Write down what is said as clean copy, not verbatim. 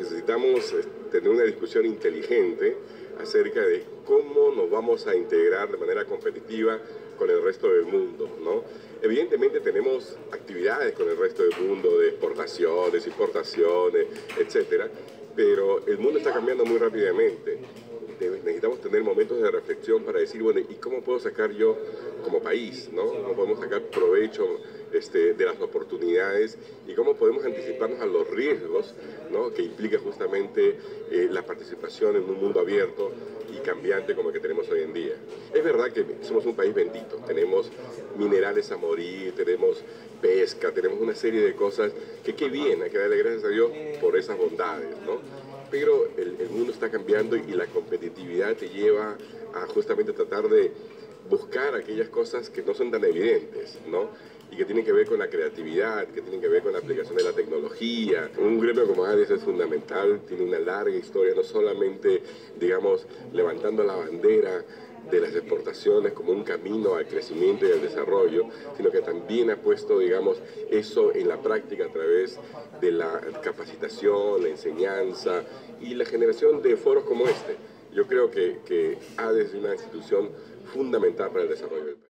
necesitamos tener una discusión inteligente acerca de cómo nos vamos a integrar de manera competitiva con el resto del mundo, ¿no? Evidentemente tenemos actividades con el resto del mundo de exportaciones, importaciones, etcétera, pero el mundo está cambiando muy rápidamente. Necesitamos tener momentos de reflexión para decir, bueno, ¿y cómo puedo sacar yo como país, ¿no? ¿Cómo podemos sacar provecho de las oportunidades y cómo podemos anticiparnos a los riesgos, ¿no?, que implica justamente la participación en un mundo abierto y cambiante como el que tenemos hoy en día? Es verdad que somos un país bendito, tenemos minerales a morir, tenemos pesca, tenemos una serie de cosas que qué bien, hay que darle gracias a Dios por esas bondades, ¿no? Pero el mundo está cambiando y la competitividad te lleva a justamente tratar de buscar aquellas cosas que no son tan evidentes, ¿no? Y que tienen que ver con la creatividad, que tienen que ver con la aplicación de la tecnología. Un gremio como ADES es fundamental, tiene una larga historia, no solamente, digamos, levantando la bandera de las exportaciones como un camino al crecimiento y al desarrollo, sino que también ha puesto, digamos, eso en la práctica a través de la capacitación, la enseñanza y la generación de foros como este. Yo creo que ADES es una institución fundamental para el desarrollo del país.